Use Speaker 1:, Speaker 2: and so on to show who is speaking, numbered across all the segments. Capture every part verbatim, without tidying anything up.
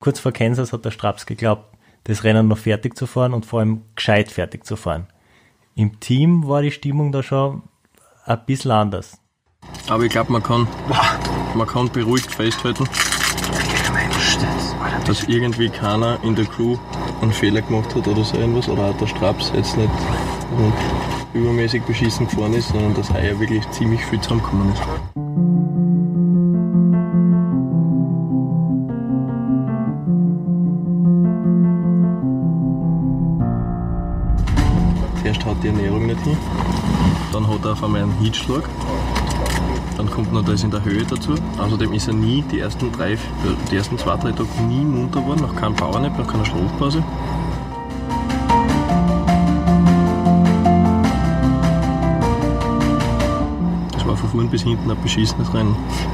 Speaker 1: kurz vor Kansas hat der Straps geglaubt, das Rennen noch fertig zu fahren und vor allem gescheit fertig zu fahren. Im Team war die Stimmung da schon ein bisschen anders.
Speaker 2: Aber ich glaube, man kann, man kann beruhigt festhalten, dass irgendwie keiner in der Crew einen Fehler gemacht hat oder so irgendwas, oder auch der Straps jetzt nicht übermäßig beschissen gefahren ist, sondern dass heuer wirklich ziemlich viel zusammengekommen ist. Zuerst haut die Ernährung nicht hin, dann hat er auf einmal einen Hitzschlag, dann kommt noch das in der Höhe dazu. Außerdem ist er nie, die ersten, drei, die ersten zwei, drei Tage nie munter geworden, nach keinem Powernap, nach keiner Schlafpause. Das war von vorn bis hinten ein beschissenes Rennen.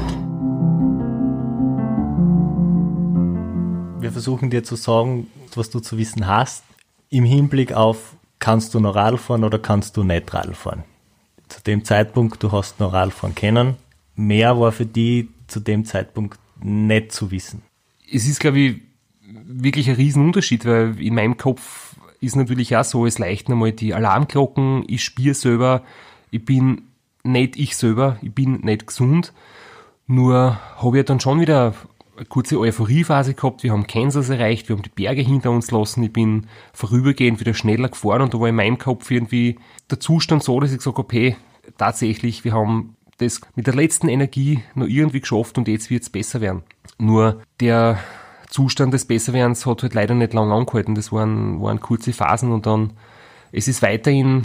Speaker 1: Wir versuchen dir zu sagen, was du zu wissen hast, im Hinblick auf, kannst du noch Radl fahren oder kannst du nicht Radl fahren. Zu dem Zeitpunkt, du hast noch Radl fahren können. Mehr war für die zu dem Zeitpunkt nicht zu wissen.
Speaker 3: Es ist, glaube ich, wirklich ein Riesenunterschied, weil in meinem Kopf ist natürlich auch so, es leuchten einmal die Alarmglocken, ich spüre selber, ich bin nicht ich selber, ich bin nicht gesund. Nur habe ich dann schon wieder eine kurze Euphoriephase gehabt, wir haben Kansas erreicht, wir haben die Berge hinter uns lassen, ich bin vorübergehend wieder schneller gefahren und da war in meinem Kopf irgendwie der Zustand so, dass ich gesagt habe, hey, tatsächlich, wir haben das mit der letzten Energie noch irgendwie geschafft und jetzt wird es besser werden. Nur der Zustand des Besserwerdens hat halt leider nicht lange angehalten, das waren, waren kurze Phasen und dann, es ist weiterhin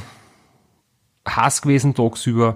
Speaker 3: heiß gewesen tagsüber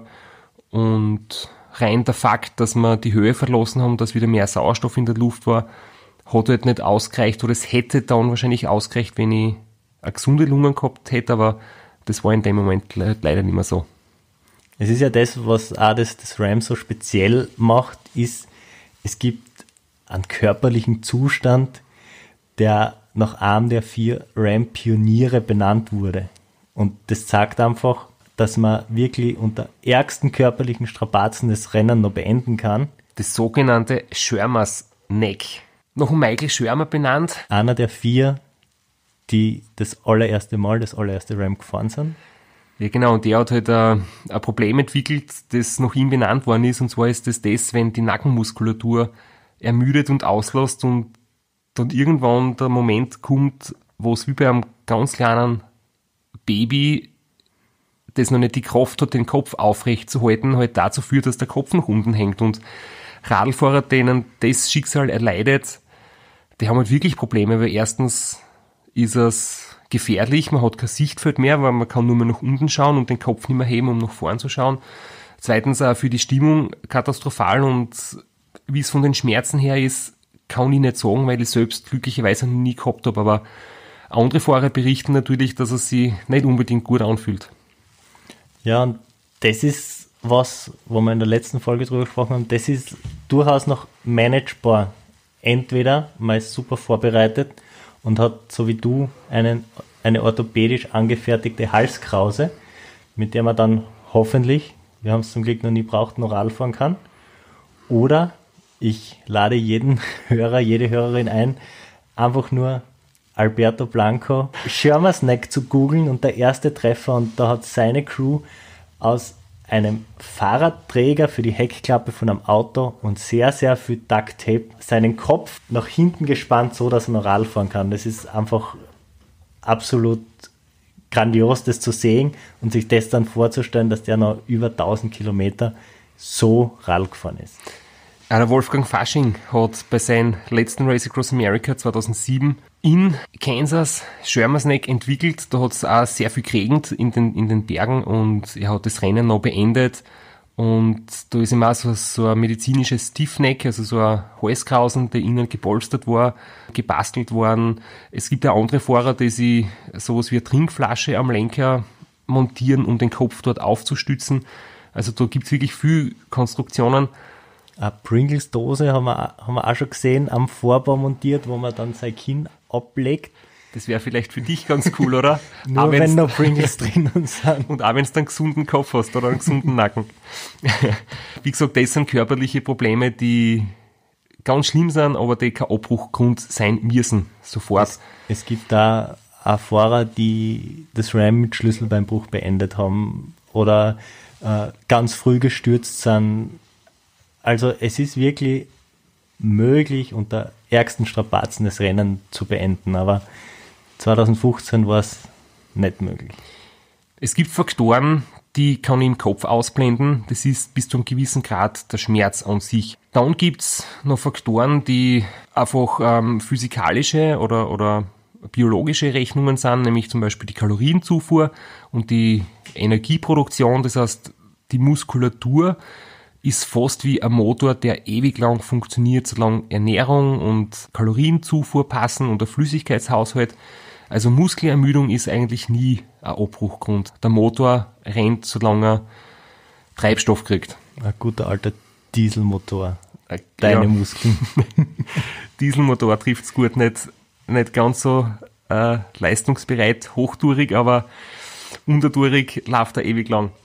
Speaker 3: und rein der Fakt, dass wir die Höhe verlassen haben, dass wieder mehr Sauerstoff in der Luft war, hat halt nicht ausgereicht oder es hätte dann wahrscheinlich ausgereicht, wenn ich eine gesunde Lunge gehabt hätte, aber das war in dem Moment leider nicht mehr so.
Speaker 1: Es ist ja das, was auch das, das Ram so speziell macht, ist, es gibt einen körperlichen Zustand, der nach einem der vier Ram-Pioniere benannt wurde. Und das zeigt einfach, dass man wirklich unter ärgsten körperlichen Strapazen das Rennen noch beenden kann.
Speaker 3: Das sogenannte Schirmers Neck. Nach Michael Schirmer benannt.
Speaker 1: Einer der vier, die das allererste Mal, das allererste Ram gefahren sind.
Speaker 3: Ja genau, und der hat halt ein, ein Problem entwickelt, das nach ihm benannt worden ist, und zwar ist das das, wenn die Nackenmuskulatur ermüdet und auslässt und dann irgendwann der Moment kommt, wo es wie bei einem ganz kleinen Baby, das noch nicht die Kraft hat, den Kopf aufrecht zu halten, halt dazu führt, dass der Kopf nach unten hängt. Und Radlfahrer, denen das Schicksal erleidet, die haben halt wirklich Probleme, weil erstens ist es gefährlich, man hat kein Sichtfeld mehr, weil man kann nur mehr nach unten schauen und den Kopf nicht mehr heben, um nach vorn zu schauen. Zweitens auch für die Stimmung katastrophal, und wie es von den Schmerzen her ist, kann ich nicht sagen, weil ich selbst glücklicherweise noch nie gehabt habe, aber andere Fahrer berichten natürlich, dass es sich nicht unbedingt gut anfühlt.
Speaker 1: Ja, und das ist was, wo wir in der letzten Folge drüber gesprochen haben, das ist durchaus noch managebar. Entweder man ist super vorbereitet und hat, so wie du, einen, eine orthopädisch angefertigte Halskrause, mit der man dann hoffentlich, wir haben es zum Glück noch nie gebraucht, noch Radl fahren kann. Oder ich lade jeden Hörer, jede Hörerin ein, einfach nur Alberto Blanco Schirmers Neck zu googeln, und der erste Treffer, und da hat seine Crew aus einem Fahrradträger für die Heckklappe von einem Auto und sehr, sehr viel Duct Tape seinen Kopf nach hinten gespannt, so dass er noch Radl fahren kann. Das ist einfach absolut grandios, das zu sehen und sich das dann vorzustellen, dass der noch über tausend Kilometer so Radl gefahren ist.
Speaker 3: Der Wolfgang Fasching hat bei seinem letzten Race Across America zweitausendsieben in Kansas Schirmers Neck entwickelt. Da hat es auch sehr viel geregnet in den, in den Bergen, und er hat das Rennen noch beendet. Und da ist ihm auch so, so ein medizinisches Stiffneck, also so ein Halskrausen, der innen gepolstert war, gebastelt worden. Es gibt auch andere Fahrer, die sich sowas wie eine Trinkflasche am Lenker montieren, um den Kopf dort aufzustützen. Also da gibt es wirklich viele Konstruktionen.
Speaker 1: Eine Pringles-Dose haben wir, haben wir auch schon gesehen, am Vorbau montiert, wo man dann sein Kinn ablegt.
Speaker 3: Das wäre vielleicht für dich ganz cool, oder?
Speaker 1: Nur
Speaker 3: auch
Speaker 1: wenn noch Pringles drinnen sind.
Speaker 3: Und auch wenn du einen gesunden Kopf hast oder einen gesunden Nacken. Wie gesagt, das sind körperliche Probleme, die ganz schlimm sind, aber die kein Abbruchgrund sein müssen, sofort.
Speaker 1: Es, es gibt da auch Fahrer, die das Rennen mit Schlüsselbeinbruch beendet haben oder äh, ganz früh gestürzt sind. Also es ist wirklich möglich, unter ärgsten Strapazen das Rennen zu beenden, aber zwanzig fünfzehn war es nicht möglich.
Speaker 3: Es gibt Faktoren, die kann ich im Kopf ausblenden. Das ist bis zu einem gewissen Grad der Schmerz an sich. Dann gibt es noch Faktoren, die einfach ähm, physikalische oder, oder biologische Rechnungen sind, nämlich zum Beispiel die Kalorienzufuhr und die Energieproduktion. Das heißt, die Muskulatur ist fast wie ein Motor, der ewig lang funktioniert, solange Ernährung und Kalorienzufuhr passen und der Flüssigkeitshaushalt. Also Muskelermüdung ist eigentlich nie ein Abbruchgrund. Der Motor rennt, solange er Treibstoff kriegt.
Speaker 1: Ein guter alter Dieselmotor. Deine ja. Muskeln.
Speaker 3: Dieselmotor trifft es gut, nicht, nicht ganz so äh, leistungsbereit, hochtourig, aber untertourig läuft er ewig lang.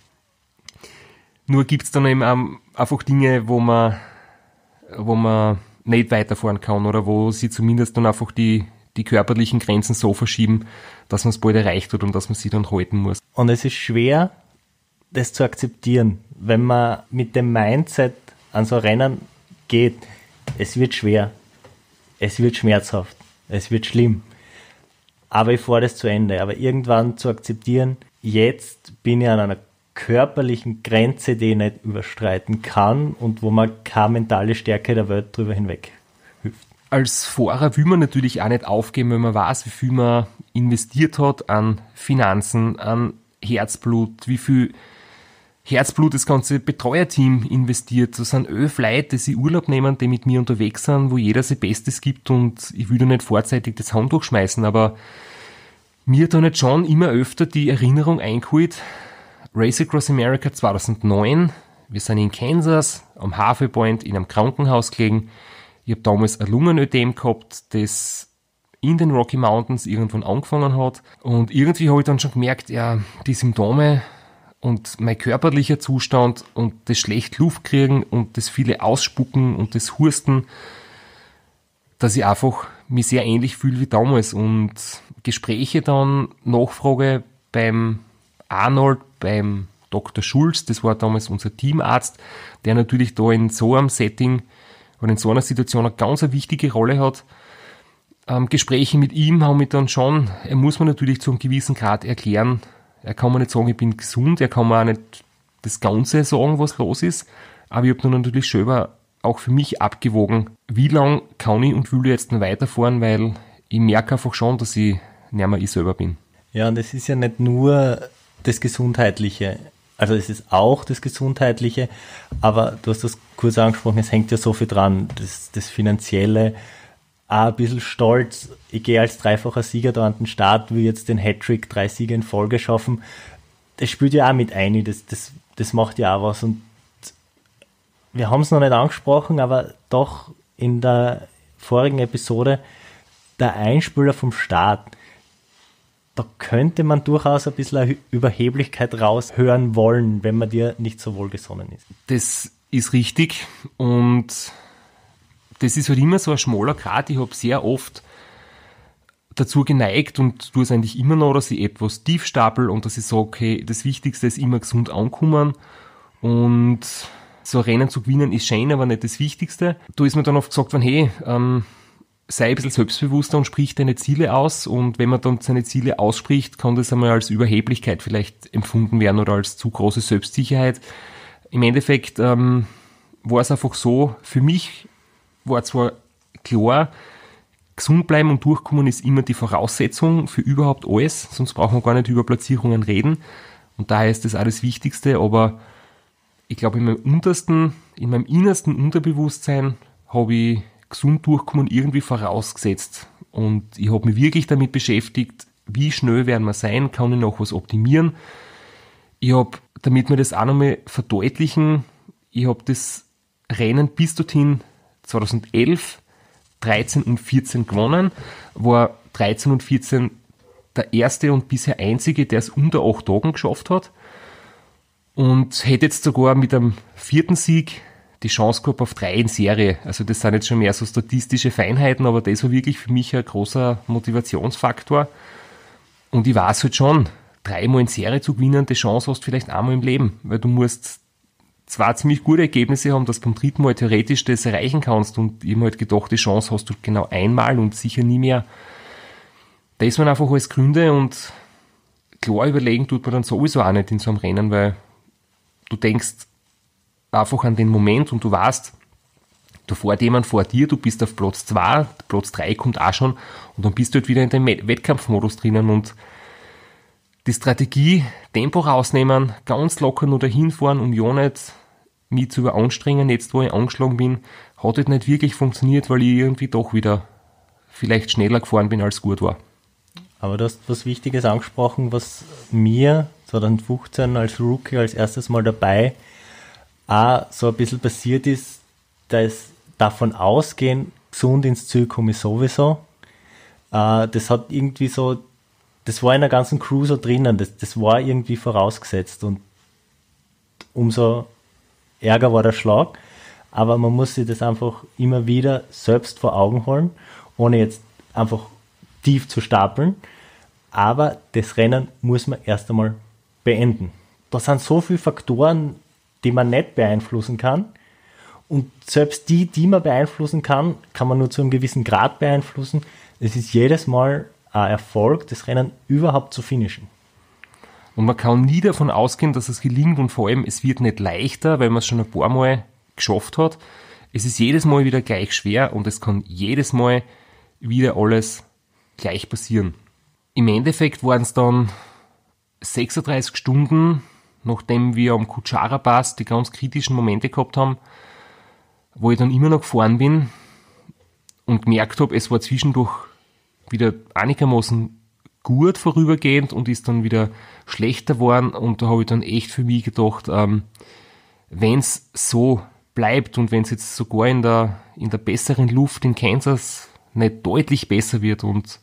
Speaker 3: Nur gibt es dann eben ähm, einfach Dinge, wo man, wo man nicht weiterfahren kann oder wo sie zumindest dann einfach die, die körperlichen Grenzen so verschieben, dass man es bald erreicht wird und dass man sie dann halten muss.
Speaker 1: Und es ist schwer, das zu akzeptieren, wenn man mit dem Mindset an so Rennen geht. Es wird schwer, es wird schmerzhaft, es wird schlimm, aber ich fahre das zu Ende. Aber irgendwann zu akzeptieren, jetzt bin ich an einer körperlichen Grenze, die ich nicht überstreiten kann und wo man keine mentale Stärke der Welt drüber hinweg hüpft.
Speaker 3: Als Fahrer will man natürlich auch nicht aufgeben, wenn man weiß, wie viel man investiert hat an Finanzen, an Herzblut, wie viel Herzblut das ganze Betreuerteam investiert. Das sind elf Leute, die sich Urlaub nehmen, die mit mir unterwegs sind, wo jeder sein Bestes gibt und ich will da nicht vorzeitig das Handtuch schmeißen, aber mir hat da nicht schon immer öfter die Erinnerung eingeholt. Race Across America zweitausendneun, wir sind in Kansas, am Halfway Point in einem Krankenhaus gelegen. Ich habe damals ein Lungenödem gehabt, das in den Rocky Mountains irgendwann angefangen hat. Und irgendwie habe ich dann schon gemerkt, ja, die Symptome und mein körperlicher Zustand und das schlecht Luft kriegen und das viele Ausspucken und das Husten, dass ich einfach mich sehr ähnlich fühle wie damals. Und Gespräche dann, Nachfrage beim Arnold, beim Doktor Schulz, das war damals unser Teamarzt, der natürlich da in so einem Setting oder in so einer Situation eine ganz eine wichtige Rolle hat. Ähm, Gespräche mit ihm haben mich dann schon, er muss mir natürlich zu einem gewissen Grad erklären, er kann mir nicht sagen, ich bin gesund, er kann mir auch nicht das Ganze sagen, was los ist, aber ich habe dann natürlich selber auch für mich abgewogen, wie lange kann ich und will ich jetzt noch weiterfahren, weil ich merke einfach schon, dass ich nicht mehr ich selber bin.
Speaker 1: Ja, und es ist ja nicht nur das Gesundheitliche, also es ist auch das Gesundheitliche, aber du hast das kurz angesprochen, es hängt ja so viel dran, das, das Finanzielle, auch ein bisschen stolz, ich gehe als dreifacher Sieger da an den Start, will jetzt den Hattrick, drei Siege in Folge schaffen, das spielt ja auch mit ein, das, das, das macht ja auch was und wir haben es noch nicht angesprochen, aber doch in der vorigen Episode, der Einspieler vom Start, da könnte man durchaus ein bisschen Überheblichkeit raushören wollen, wenn man dir nicht so wohlgesonnen ist.
Speaker 3: Das ist richtig und das ist halt immer so ein schmaler Grat. Ich habe sehr oft dazu geneigt und tue es eigentlich immer noch, dass ich etwas tief stapel und dass ich sage, okay, das Wichtigste ist immer gesund ankommen und so ein Rennen zu gewinnen ist schön, aber nicht das Wichtigste. Da ist mir dann oft gesagt worden, hey, ähm, sei ein bisschen selbstbewusster und sprich deine Ziele aus und wenn man dann seine Ziele ausspricht, kann das einmal als Überheblichkeit vielleicht empfunden werden oder als zu große Selbstsicherheit. Im Endeffekt ähm, war es einfach so, für mich war zwar klar, gesund bleiben und durchkommen ist immer die Voraussetzung für überhaupt alles, sonst brauchen wir gar nicht über Platzierungen reden und daher ist das auch das Wichtigste, aber ich glaube in meinem untersten, in meinem innersten Unterbewusstsein habe ich gesund durchkommen irgendwie vorausgesetzt. Und ich habe mich wirklich damit beschäftigt, wie schnell werden wir sein, kann ich noch was optimieren. Ich habe, damit wir das auch nochmal verdeutlichen, ich habe das Rennen bis dorthin zweitausendelf, dreizehn und vierzehn gewonnen, war dreizehn und vierzehn der erste und bisher einzige, der es unter acht Tagen geschafft hat und hätte jetzt sogar mit einem vierten Sieg die Chance gehabt auf drei in Serie. Also das sind jetzt schon mehr so statistische Feinheiten, aber das war wirklich für mich ein großer Motivationsfaktor. Und ich weiß halt schon, dreimal in Serie zu gewinnen, die Chance hast du vielleicht einmal im Leben, weil du musst zwei ziemlich gute Ergebnisse haben, dass du beim dritten Mal theoretisch das erreichen kannst. Und ich habe halt gedacht, die Chance hast du genau einmal und sicher nie mehr. Das waren einfach alles Gründe und klar überlegen tut man dann sowieso auch nicht in so einem Rennen, weil du denkst einfach an den Moment und du weißt, da fährt jemand vor dir, du bist auf Platz zwei, Platz drei kommt auch schon und dann bist du halt wieder in dem Wettkampfmodus drinnen und die Strategie, Tempo rausnehmen, ganz locker nur dahin fahren, um ja nicht mich zu überanstrengen, jetzt wo ich angeschlagen bin, hat halt nicht wirklich funktioniert, weil ich irgendwie doch wieder vielleicht schneller gefahren bin, als gut war.
Speaker 1: Aber du hast was Wichtiges angesprochen, was mir zwanzig fünfzehn als Rookie als erstes Mal dabei auch so ein bisschen passiert ist, dass davon ausgehen, gesund ins Ziel komme ich sowieso. Äh, das hat irgendwie so, das war in der ganzen Crew so drinnen, das, das war irgendwie vorausgesetzt und umso ärger war der Schlag. Aber man muss sich das einfach immer wieder selbst vor Augen holen, ohne jetzt einfach tief zu stapeln. Aber das Rennen muss man erst einmal beenden. Da sind so viele Faktoren, die man nicht beeinflussen kann. Und selbst die, die man beeinflussen kann, kann man nur zu einem gewissen Grad beeinflussen. Es ist jedes Mal ein Erfolg, das Rennen überhaupt zu finishen.
Speaker 3: Und man kann nie davon ausgehen, dass es gelingt und vor allem, es wird nicht leichter, weil man es schon ein paar Mal geschafft hat. Es ist jedes Mal wieder gleich schwer und es kann jedes Mal wieder alles gleich passieren. Im Endeffekt waren es dann sechsunddreißig Stunden, nachdem wir am Kutschara-Pass die ganz kritischen Momente gehabt haben, wo ich dann immer noch gefahren bin und gemerkt habe, es war zwischendurch wieder einigermaßen gut vorübergehend und ist dann wieder schlechter geworden und da habe ich dann echt für mich gedacht, ähm, wenn es so bleibt und wenn es jetzt sogar in der, in der besseren Luft in Kansas nicht deutlich besser wird und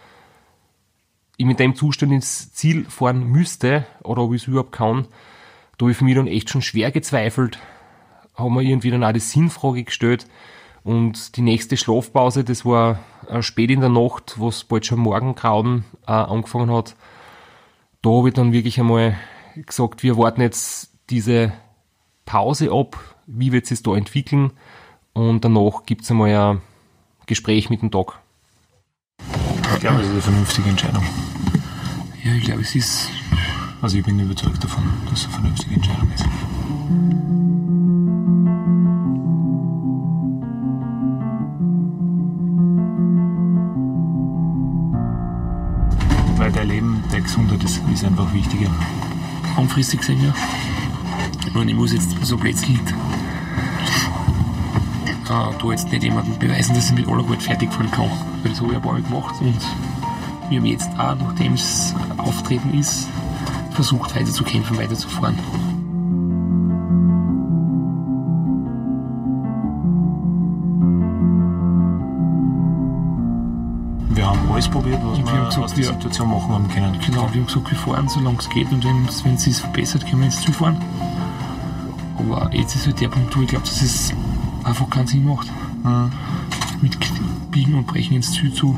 Speaker 3: ich mit dem Zustand ins Ziel fahren müsste oder ob ich es überhaupt kann, da habe ich für mich dann echt schon schwer gezweifelt, habe mir irgendwie dann auch die Sinnfrage gestellt und die nächste Schlafpause, das war äh, spät in der Nacht, wo es bald schon Morgengrauen äh, angefangen hat, da habe ich dann wirklich einmal gesagt, wir warten jetzt diese Pause ab, wie wird es sich da entwickeln und danach gibt es einmal ein Gespräch mit dem Doc.
Speaker 4: Ich glaube, es ist eine vernünftige Entscheidung. Ja, ich glaube, es ist. Also, ich bin überzeugt davon, dass es eine vernünftige Entscheidung ist. Weil dein Leben, deine Gesundheit ist, ist einfach wichtiger.
Speaker 5: Langfristig gesehen, ja. Und ich muss jetzt so plötzlich Uh, da jetzt nicht jemandem beweisen, dass ich mit aller Gewalt fertig fahren kann. Weil das habe ich ein paar Mal gemacht und wir haben jetzt auch, nachdem es auftreten ist, versucht weiter zu kämpfen, weiter zu fahren.
Speaker 4: Wir haben alles probiert, was
Speaker 5: und
Speaker 4: wir,
Speaker 5: wir gesagt,
Speaker 4: aus der
Speaker 5: wir,
Speaker 4: Situation machen haben können.
Speaker 5: Genau, wir haben gesagt, wir fahren, solange es geht und wenn es sich verbessert, können wir ins Ziel fahren. Aber jetzt ist halt der Punkt, wo ich glaube, dass es einfach keinen Sinn macht. Mhm. Mit Biegen und Brechen ins Ziel zu.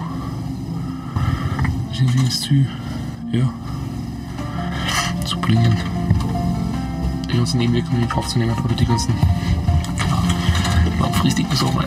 Speaker 5: Sind wir ins Ziel, ja, zu bringen. Die ganzen Nebenwirkungen in Kauf zu nehmen oder die ganzen langfristigen Sachen.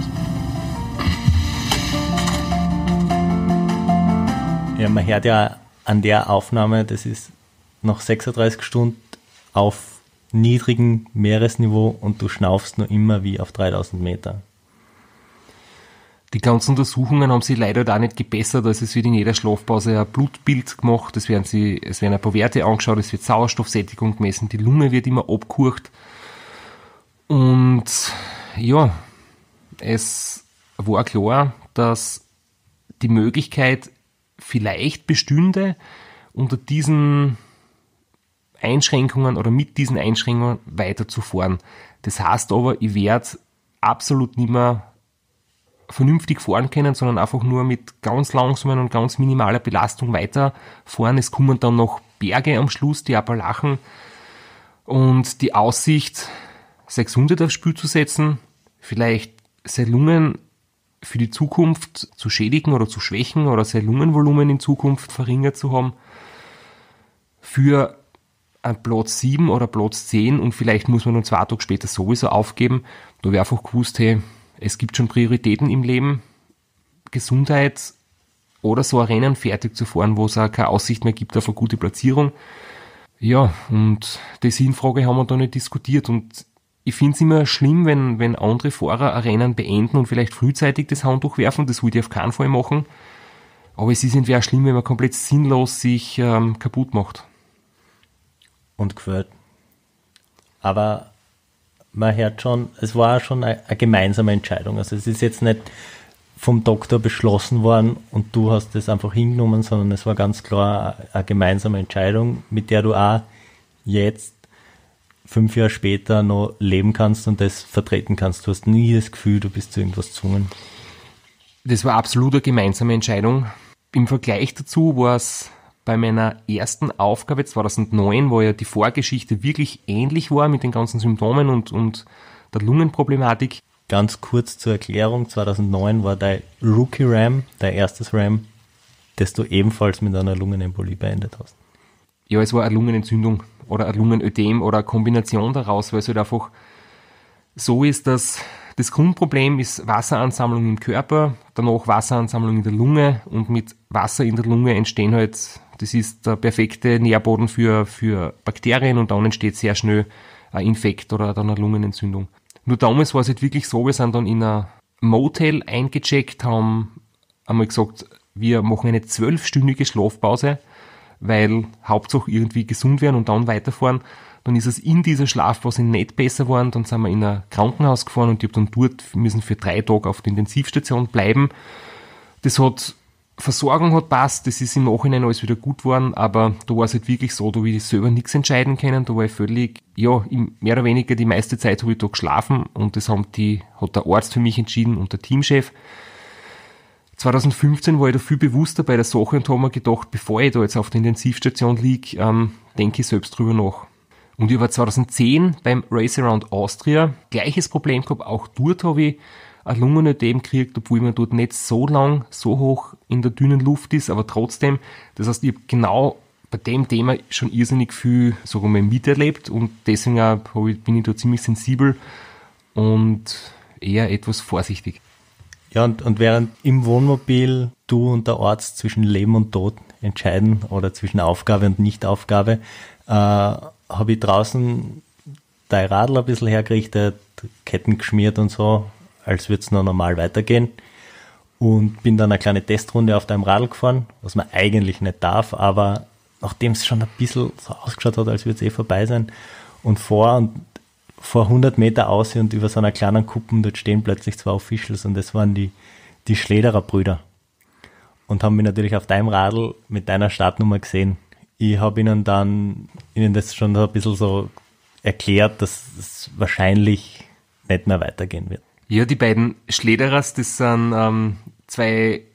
Speaker 1: Ja, man hört ja an der Aufnahme, das ist noch sechsunddreißig Stunden auf niedrigem Meeresniveau und du schnaufst nur immer wie auf dreitausend Meter.
Speaker 3: Die ganzen Untersuchungen haben sich leider da nicht gebessert, also es wird in jeder Schlafpause ein Blutbild gemacht, es werden, sie, es werden ein paar Werte angeschaut, es wird Sauerstoffsättigung gemessen, die Lunge wird immer abgehurcht und ja, es war klar, dass die Möglichkeit vielleicht bestünde, unter diesen Einschränkungen oder mit diesen Einschränkungen weiterzufahren. Das heißt aber, ich werde absolut nicht mehr vernünftig fahren können, sondern einfach nur mit ganz langsamen und ganz minimaler Belastung weiterfahren. Es kommen dann noch Berge am Schluss, die Appalachen und die Aussicht seine Gesundheit aufs Spiel zu setzen, vielleicht seine Lungen für die Zukunft zu schädigen oder zu schwächen oder sein Lungenvolumen in Zukunft verringert zu haben, für einen Platz sieben oder Platz zehn und vielleicht muss man nur zwei Tage später sowieso aufgeben. Da wäre einfach gewusst, hey, es gibt schon Prioritäten im Leben, Gesundheit oder so ein Rennen fertig zu fahren, wo es auch keine Aussicht mehr gibt auf eine gute Platzierung. Ja, und die Sinnfrage haben wir da nicht diskutiert und ich finde es immer schlimm, wenn, wenn andere Fahrer ein Rennen beenden und vielleicht frühzeitig das Handtuch werfen, das würde ich auf keinen Fall machen. Aber es ist irgendwie auch schlimm, wenn man komplett sinnlos sich ähm, kaputt macht.
Speaker 1: Und gefällt. Aber man hört schon, es war schon eine, eine gemeinsame Entscheidung. Also es ist jetzt nicht vom Doktor beschlossen worden und du hast das einfach hingenommen, sondern es war ganz klar eine, eine gemeinsame Entscheidung, mit der du auch jetzt fünf Jahre später noch leben kannst und das vertreten kannst. Du hast nie das Gefühl, du bist zu irgendwas gezwungen.
Speaker 3: Das war absolut eine gemeinsame Entscheidung. Im Vergleich dazu war es bei meiner ersten Aufgabe zweitausendneun, wo ja die Vorgeschichte wirklich ähnlich war mit den ganzen Symptomen und, und der Lungenproblematik.
Speaker 1: Ganz kurz zur Erklärung, zweitausendneun war dein Rookie-Ram, dein erstes Ram, das du ebenfalls mit einer Lungenembolie beendet hast.
Speaker 3: Ja, es war eine Lungenentzündung oder ein Lungenödem oder eine Kombination daraus, weil es halt einfach so ist, dass das Grundproblem ist Wasseransammlung im Körper, danach Wasseransammlung in der Lunge und mit Wasser in der Lunge entstehen halt, das ist der perfekte Nährboden für, für Bakterien und dann entsteht sehr schnell ein Infekt oder dann eine Lungenentzündung. Nur damals war es halt wirklich so, wir sind dann in ein Motel eingecheckt, haben einmal gesagt, wir machen eine zwölfstündige Schlafpause, weil Hauptsache irgendwie gesund werden und dann weiterfahren. Dann ist es in dieser Schlafpause nicht besser geworden, dann sind wir in ein Krankenhaus gefahren und ich habe dann dort müssen für drei Tage auf der Intensivstation bleiben. Das hat, Versorgung hat passt, das ist im Nachhinein alles wieder gut geworden, aber da war es halt wirklich so, da habe ich selber nichts entscheiden können, da war ich völlig, ja, mehr oder weniger die meiste Zeit habe ich da geschlafen und das haben die, hat der Arzt für mich entschieden und der Teamchef. zweitausendfünfzehn war ich da viel bewusster bei der Sache und habe mir gedacht, bevor ich da jetzt auf der Intensivstation liege, ähm, denke ich selbst drüber nach. Und ich war zweitausendzehn beim Race Around Austria, gleiches Problem gehabt, auch dort habe ich ein Lungenödem gekriegt, obwohl man dort nicht so lang, so hoch in der dünnen Luft ist, aber trotzdem, das heißt, ich habe genau bei dem Thema schon irrsinnig viel, sagen wir mal, miterlebt und deswegen auch ich, bin ich da ziemlich sensibel und eher etwas vorsichtig.
Speaker 1: Ja, und, und während im Wohnmobil du und der Arzt zwischen Leben und Tod entscheiden oder zwischen Aufgabe und Nichtaufgabe, äh, habe ich draußen dein Radl ein bisschen hergerichtet, Ketten geschmiert und so, als würde es noch normal weitergehen. Und bin dann eine kleine Testrunde auf deinem Radl gefahren, was man eigentlich nicht darf, aber nachdem es schon ein bisschen so ausgeschaut hat, als würde es eh vorbei sein, und vor und vor hundert Meter aus und über so einer kleinen Kuppen, dort stehen plötzlich zwei Officials und das waren die, die Schlederer Brüder. Und haben mich natürlich auf deinem Radl mit deiner Startnummer gesehen. Ich habe ihnen dann, ihnen das schon ein bisschen so erklärt, dass es wahrscheinlich nicht mehr weitergehen wird.
Speaker 3: Ja, die beiden Schlederers, das sind ähm, zwei,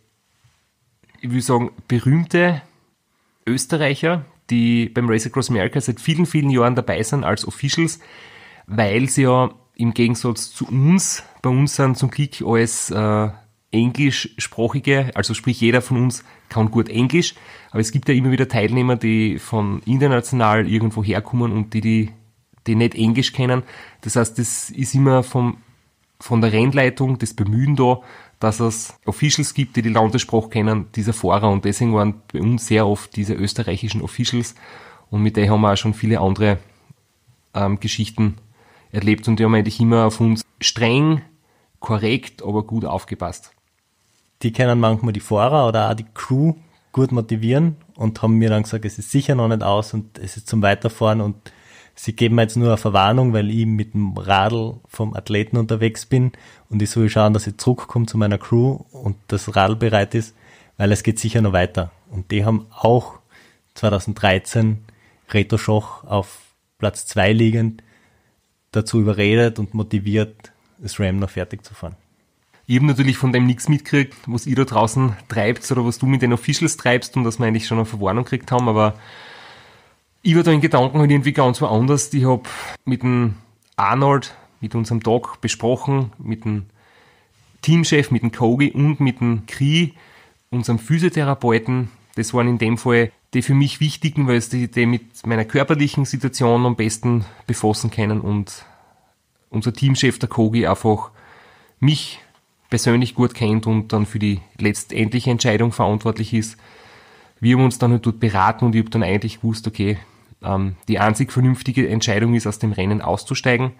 Speaker 3: ich will sagen, berühmte Österreicher, die beim Race Across America seit vielen, vielen Jahren dabei sind als Officials, weil sie ja im Gegensatz zu uns, bei uns sind zum Glück alles äh, englischsprachige, also sprich jeder von uns kann gut Englisch, aber es gibt ja immer wieder Teilnehmer, die von international irgendwo herkommen und die, die, die nicht Englisch kennen. Das heißt, das ist immer vom, von der Rennleitung das Bemühen da, dass es Officials gibt, die die Landessprache kennen, dieser Fahrer, und deswegen waren bei uns sehr oft diese österreichischen Officials und mit denen haben wir auch schon viele andere ähm, Geschichten erlebt und die haben eigentlich immer auf uns streng, korrekt, aber gut aufgepasst.
Speaker 1: Die können manchmal die Fahrer oder auch die Crew gut motivieren und haben mir dann gesagt, es ist sicher noch nicht aus und es ist zum Weiterfahren und sie geben mir jetzt nur eine Verwarnung, weil ich mit dem Radl vom Athleten unterwegs bin und ich soll schauen, dass ich zurückkomme zu meiner Crew und das Radl bereit ist, weil es geht sicher noch weiter. Und die haben auch zweitausenddreizehn Reto Schoch auf Platz zwei liegend dazu überredet und motiviert, das Ram noch fertig zu fahren.
Speaker 3: Ich habe natürlich von dem nichts mitgekriegt, was ihr da draußen treibt oder was du mit den Officials treibst und dass wir eigentlich schon eine Verwarnung gekriegt haben, aber ich war da in Gedanken halt irgendwie ganz woanders. Ich habe mit dem Arnold, mit unserem Doc besprochen, mit dem Teamchef, mit dem Kogi und mit dem Kri, unserem Physiotherapeuten. Das waren in dem Fall die für mich wichtigen, weil sie die mit meiner körperlichen Situation am besten befassen können und unser Teamchef, der Kogi, einfach mich persönlich gut kennt und dann für die letztendliche Entscheidung verantwortlich ist. Wir haben uns dann halt dort beraten und ich habe dann eigentlich gewusst, okay, ähm, die einzig vernünftige Entscheidung ist, aus dem Rennen auszusteigen,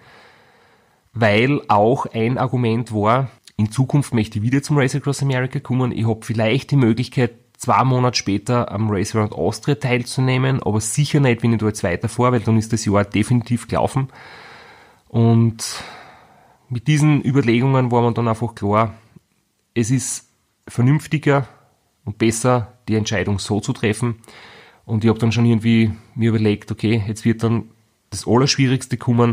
Speaker 3: weil auch ein Argument war, in Zukunft möchte ich wieder zum Race Across America kommen. Ich habe vielleicht die Möglichkeit, zwei Monate später am Race Around Austria teilzunehmen, aber sicher nicht, wenn ich da jetzt weiterfahre, weil dann ist das Jahr definitiv gelaufen. Und mit diesen Überlegungen war man dann einfach klar, es ist vernünftiger und besser, die Entscheidung so zu treffen. Und ich habe dann schon irgendwie mir überlegt, okay, jetzt wird dann das Allerschwierigste kommen,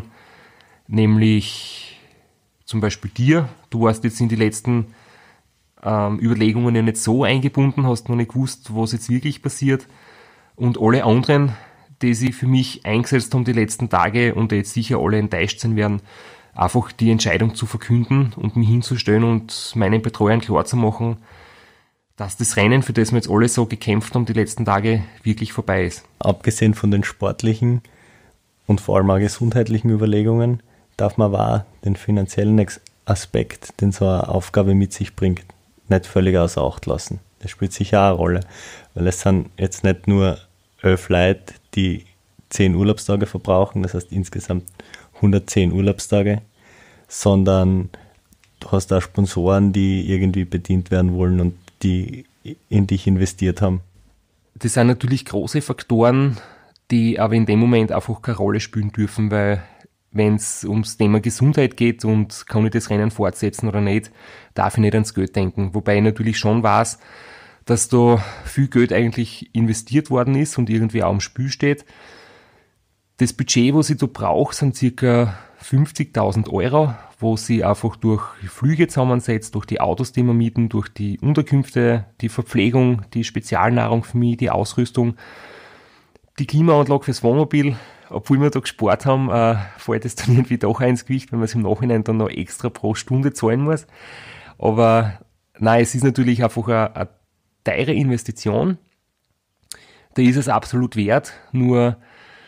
Speaker 3: nämlich zum Beispiel dir. Du warst jetzt in die letzten ähm, Überlegungen ja nicht so eingebunden, hast noch nicht gewusst, was jetzt wirklich passiert. Und alle anderen, die sich für mich eingesetzt haben die letzten Tage und die jetzt sicher alle enttäuscht sein werden, einfach die Entscheidung zu verkünden und mich hinzustellen und meinen Betreuern klarzumachen, dass das Rennen, für das wir jetzt alle so gekämpft haben die letzten Tage, wirklich vorbei ist.
Speaker 1: Abgesehen von den sportlichen und vor allem auch gesundheitlichen Überlegungen, darf man aber auch den finanziellen Aspekt, den so eine Aufgabe mit sich bringt, nicht völlig außer Acht lassen. Das spielt sicher auch eine Rolle, weil es sind jetzt nicht nur elf Leute, die zehn Urlaubstage verbrauchen, das heißt insgesamt hundertzehn Urlaubstage, sondern du hast auch Sponsoren, die irgendwie bedient werden wollen und die in dich investiert haben.
Speaker 3: Das sind natürlich große Faktoren, die aber in dem Moment einfach keine Rolle spielen dürfen, weil wenn es ums Thema Gesundheit geht und kann ich das Rennen fortsetzen oder nicht, darf ich nicht ans Geld denken. Wobei ich natürlich schon weiß, dass da viel Geld eigentlich investiert worden ist und irgendwie auch im Spiel steht. Das Budget, was ich da brauche, sind ca. fünfzigtausend Euro, wo sie einfach durch Flüge zusammensetzt, durch die Autos, die wir mieten, durch die Unterkünfte, die Verpflegung, die Spezialnahrung für mich, die Ausrüstung, die Klimaanlage fürs Wohnmobil. Obwohl wir da gespart haben, äh, fällt es dann irgendwie doch ins Gewicht, wenn man es im Nachhinein dann noch extra pro Stunde zahlen muss. Aber nein, es ist natürlich einfach eine, eine teure Investition. Da ist es absolut wert, nur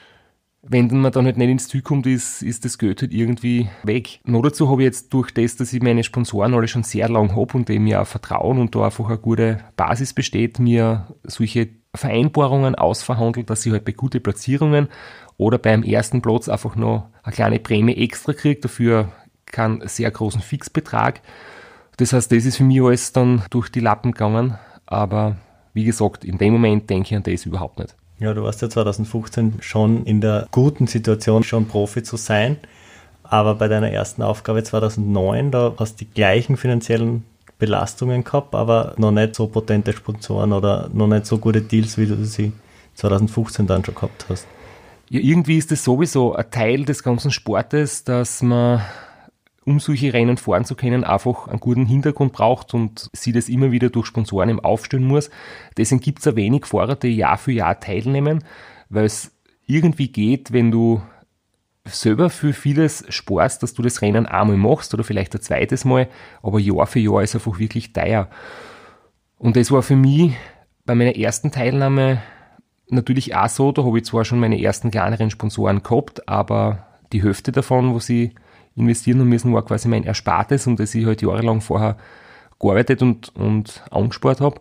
Speaker 3: wenn man dann halt nicht ins Ziel kommt, ist, ist das Geld halt irgendwie weg. Noch dazu habe ich jetzt durch das, dass ich meine Sponsoren alle schon sehr lang habe und die mir auch vertrauen und da einfach eine gute Basis besteht, mir solche Vereinbarungen ausverhandelt, dass ich halt bei guten Platzierungen oder beim ersten Platz einfach noch eine kleine Prämie extra kriege, dafür keinen sehr großen Fixbetrag. Das heißt, das ist für mich alles dann durch die Lappen gegangen, aber wie gesagt, in dem Moment denke ich an das überhaupt nicht.
Speaker 1: Ja, du warst ja zwanzig fünfzehn schon in der guten Situation, schon Profi zu sein, aber bei deiner ersten Aufgabe zwanzig neun, da hast du die gleichen finanziellen Belastungen gehabt, aber noch nicht so potente Sponsoren oder noch nicht so gute Deals, wie du sie zwanzig fünfzehn dann schon gehabt hast.
Speaker 3: Ja, irgendwie ist das sowieso ein Teil des ganzen Sportes, dass man, um solche Rennen fahren zu können, einfach einen guten Hintergrund braucht und sie das immer wieder durch Sponsoren im aufstellen muss. Deswegen gibt es ja wenig Fahrer, die Jahr für Jahr teilnehmen, weil es irgendwie geht, wenn du selber für vieles sparst, dass du das Rennen einmal machst oder vielleicht ein zweites Mal, aber Jahr für Jahr ist einfach wirklich teuer. Und das war für mich bei meiner ersten Teilnahme natürlich auch so, da habe ich zwar schon meine ersten kleineren Sponsoren gehabt, aber die Hälfte davon, wo sie investieren haben müssen, war quasi mein Erspartes, um das ich halt jahrelang vorher gearbeitet und, und angespart habe.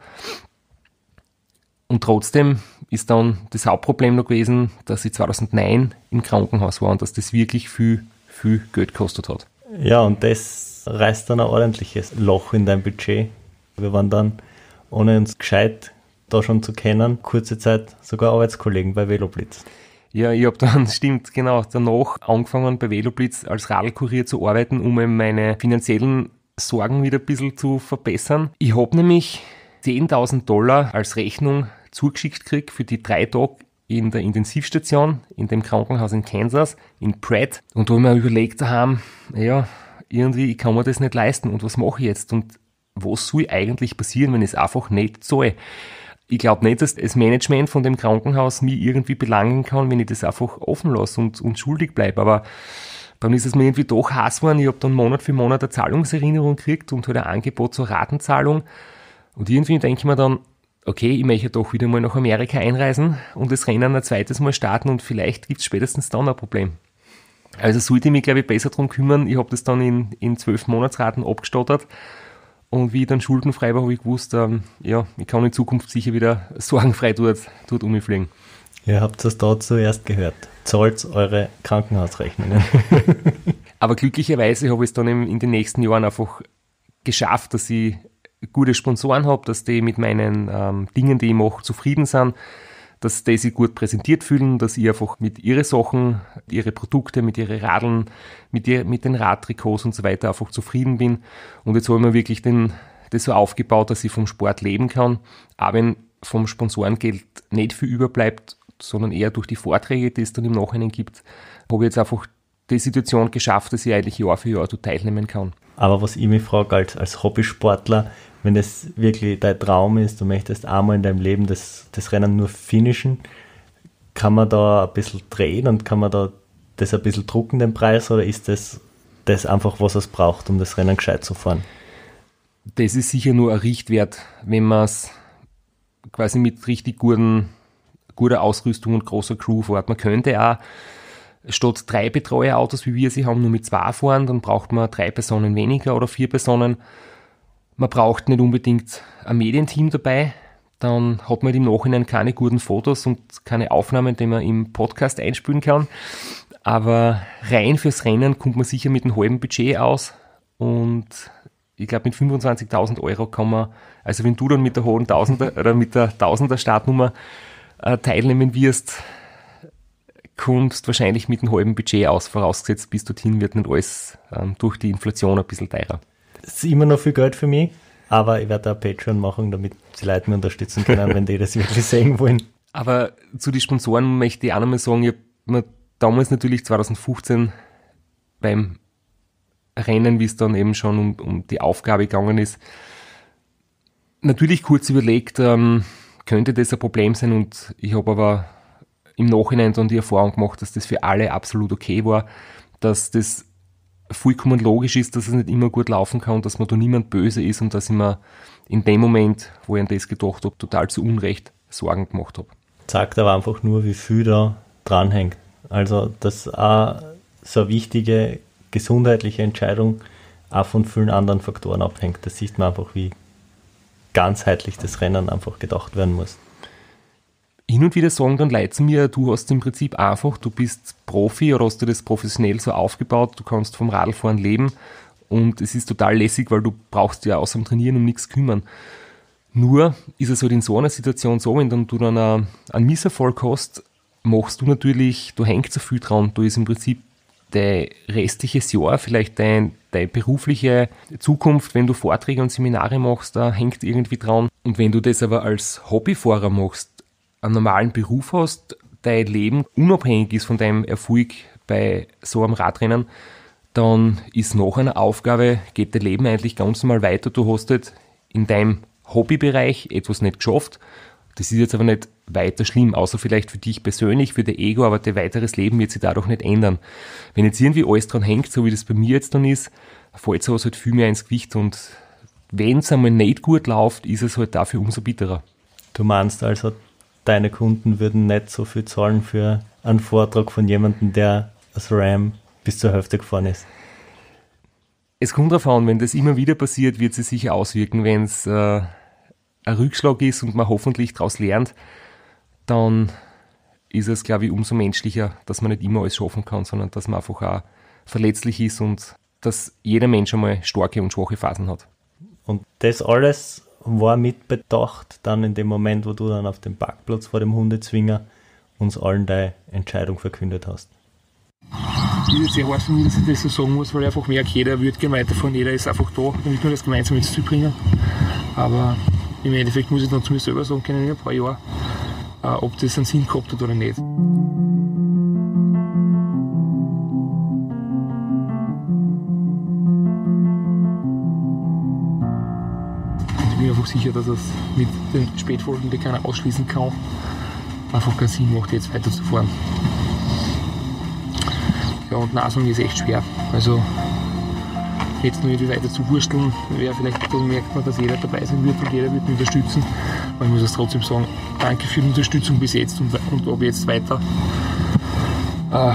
Speaker 3: Und trotzdem ist dann das Hauptproblem noch gewesen, dass ich zweitausendneun im Krankenhaus war und dass das wirklich viel, viel Geld gekostet hat.
Speaker 1: Ja, und das reißt dann ein ordentliches Loch in dein Budget. Wir waren dann, ohne uns gescheit da schon zu kennen, kurze Zeit sogar Arbeitskollegen bei Veloblitz.
Speaker 3: Ja, ich habe dann, stimmt, genau, danach angefangen bei Veloblitz als Radlkurier zu arbeiten, um meine finanziellen Sorgen wieder ein bisschen zu verbessern. Ich habe nämlich zehntausend Dollar als Rechnung zugeschickt gekriegt für die drei Tage in der Intensivstation, in dem Krankenhaus in Kansas, in Pratt. Und da habe ich mir überlegt daheim, ja, irgendwie, ich kann mir das nicht leisten und was mache ich jetzt? Und was soll eigentlich passieren, wenn ich es einfach nicht zahle? Ich glaube nicht, dass das Management von dem Krankenhaus mich irgendwie belangen kann, wenn ich das einfach offen lasse und, und schuldig bleibe. Aber Dann ist es mir irgendwie doch heiß geworden. Ich habe dann Monat für Monat eine Zahlungserinnerung gekriegt und halt ein Angebot zur Ratenzahlung. Und irgendwie denke ich mir dann, okay, ich möchte doch wieder mal nach Amerika einreisen und das Rennen ein zweites Mal starten und vielleicht gibt es spätestens dann ein Problem. Also sollte ich mich, glaube ich, besser darum kümmern. Ich habe das dann in, in zwölf Monatsraten abgestottert. Und wie ich dann schuldenfrei war, habe ich gewusst, ähm, ja, ich kann in Zukunft sicher wieder sorgenfrei dort, dort umfliegen.
Speaker 1: Ihr habt es da zuerst gehört. Zahlt eure Krankenhausrechnungen.
Speaker 3: Aber glücklicherweise habe ich es dann in den nächsten Jahren einfach geschafft, dass ich gute Sponsoren habe, dass die mit meinen ähm, Dingen, die ich mache, zufrieden sind, dass die sich gut präsentiert fühlen, dass ich einfach mit ihren Sachen, ihre Produkte, mit ihren Radeln, mit, ihr, mit den Radtrikots und so weiter einfach zufrieden bin. Und jetzt habe ich mir wirklich den, das so aufgebaut, dass ich vom Sport leben kann, auch wenn vom Sponsorengeld nicht viel überbleibt, sondern eher durch die Vorträge, die es dann im Nachhinein gibt, habe ich jetzt einfach die Situation geschafft, dass ich eigentlich Jahr für Jahr teilnehmen kann.
Speaker 1: Aber was ich mich frage, als, als Hobbysportler, wenn das wirklich dein Traum ist, du möchtest einmal in deinem Leben das, das Rennen nur finishen, kann man da ein bisschen drehen und kann man da das ein bisschen drucken, den Preis, oder ist das, das einfach, was es braucht, um das Rennen gescheit zu fahren?
Speaker 3: Das ist sicher nur ein Richtwert, wenn man es quasi mit richtig guten, guter Ausrüstung und großer Crew fährt. Man könnte auch statt drei Betreuerautos, wie wir sie haben, nur mit zwei fahren, dann braucht man drei Personen weniger oder vier Personen. Man braucht nicht unbedingt ein Medienteam dabei, dann hat man im Nachhinein keine guten Fotos und keine Aufnahmen, die man im Podcast einspielen kann. Aber rein fürs Rennen kommt man sicher mit einem halben Budget aus und ich glaube mit fünfundzwanzigtausend Euro kann man, also wenn du dann mit der hohen Tausender oder mit der Tausender Startnummer äh, teilnehmen wirst, kommst wahrscheinlich mit einem halben Budget aus, vorausgesetzt bis dorthin wird nicht alles ähm, durch die Inflation ein bisschen teurer.
Speaker 1: Das ist immer noch viel Geld für mich, aber ich werde auch Patreon machen, damit die Leute mich unterstützen können, wenn die das wirklich sehen wollen.
Speaker 3: Aber zu den Sponsoren möchte ich auch nochmal sagen, ich habe mir damals natürlich zwanzig fünfzehn beim Rennen, wie es dann eben schon um, um die Aufgabe gegangen ist, natürlich kurz überlegt, ähm, könnte das ein Problem sein, und ich habe aber im Nachhinein dann die Erfahrung gemacht, dass das für alle absolut okay war, dass das vollkommen logisch ist, dass es nicht immer gut laufen kann, dass man da niemand böse ist und dass ich mir in dem Moment, wo ich an das gedacht habe, total zu Unrecht Sorgen gemacht habe.
Speaker 1: Zeigt aber einfach nur, wie viel da dranhängt. Also, dass auch so eine wichtige gesundheitliche Entscheidung auch von vielen anderen Faktoren abhängt. Das sieht man einfach, wie ganzheitlich das Rennen einfach gedacht werden muss.
Speaker 3: Hin und wieder sagen dann Leute zu mir, du hast im Prinzip einfach, du bist Profi oder hast du das professionell so aufgebaut, du kannst vom Radlfahren leben und es ist total lässig, weil du brauchst ja außer dem Trainieren um nichts kümmern. Nur ist es halt in so einer Situation so, wenn dann du dann einen, einen Misserfolg hast, machst du natürlich, du hängst so viel dran, du ist im Prinzip dein restliches Jahr, vielleicht dein, deine berufliche Zukunft, wenn du Vorträge und Seminare machst, da hängt irgendwie dran. Und wenn du das aber als Hobbyfahrer machst, einen normalen Beruf hast, dein Leben unabhängig ist von deinem Erfolg bei so einem Radrennen, dann ist nach einer Aufgabe, geht dein Leben eigentlich ganz normal weiter. Du hast halt in deinem Hobbybereich etwas nicht geschafft. Das ist jetzt aber nicht weiter schlimm, außer vielleicht für dich persönlich, für dein Ego, aber dein weiteres Leben wird sich dadurch nicht ändern. Wenn jetzt irgendwie alles dran hängt, so wie das bei mir jetzt dann ist, fällt sowas halt viel mehr ins Gewicht, und wenn es einmal nicht gut läuft, ist es halt dafür umso bitterer.
Speaker 1: Du meinst also, deine Kunden würden nicht so viel zahlen für einen Vortrag von jemandem, der das Ram bis zur Hälfte gefahren ist?
Speaker 3: Es kommt darauf an, wenn das immer wieder passiert, wird es sich sicher auswirken. Wenn es äh, ein Rückschlag ist und man hoffentlich daraus lernt, dann ist es, glaube ich, umso menschlicher, dass man nicht immer alles schaffen kann, sondern dass man einfach auch verletzlich ist und dass jeder Mensch einmal starke und schwache Phasen hat.
Speaker 1: Und das alles war mitbedacht dann in dem Moment, wo du dann auf dem Parkplatz vor dem Hundezwinger uns allen deine Entscheidung verkündet hast.
Speaker 5: Das ist jetzt sehr hart für mich, dass ich das so sagen muss, weil ich einfach merke, jeder würde gerne weiterfahren, jeder ist einfach da, damit wir das gemeinsam ins Ziel bringen. Aber im Endeffekt muss ich dann zu mir selber sagen können, in ein paar Jahren, ob das einen Sinn gehabt hat oder nicht. Ich bin einfach sicher, dass es mit den Spätfolgen, die keiner ausschließen kann, einfach keinen Sinn macht, jetzt weiterzufahren. Ja, und Nein sagen ist echt schwer. Also jetzt noch nicht weiter zu wursteln, wäre vielleicht, dann merkt man, dass jeder dabei sein wird und jeder wird mich unterstützen. Aber ich muss es trotzdem sagen, danke für die Unterstützung bis jetzt und, und ab jetzt weiter. Äh.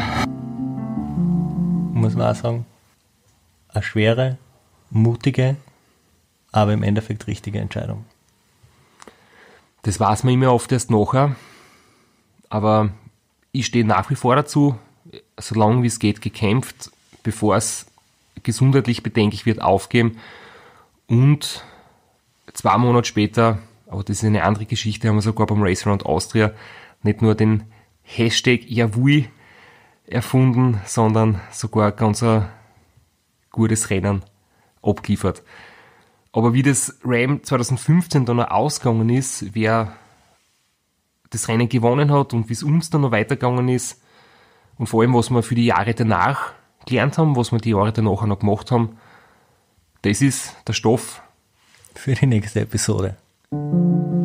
Speaker 1: Muss man auch sagen, eine schwere, mutige, aber im Endeffekt richtige Entscheidung.
Speaker 3: Das weiß man immer oft erst nachher, aber ich stehe nach wie vor dazu, so lange wie es geht gekämpft, bevor es gesundheitlich bedenklich wird, aufgeben. Und zwei Monate später, aber das ist eine andere Geschichte, haben wir sogar beim Race Around Austria nicht nur den Hashtag Jawohl erfunden, sondern sogar ganz ein gutes Rennen abgeliefert. Aber wie das Ram zwanzig fünfzehn dann noch ausgegangen ist, wer das Rennen gewonnen hat und wie es uns dann noch weitergegangen ist und vor allem, was wir für die Jahre danach gelernt haben, was wir die Jahre danach auch noch gemacht haben, das ist der Stoff
Speaker 1: für die nächste Episode.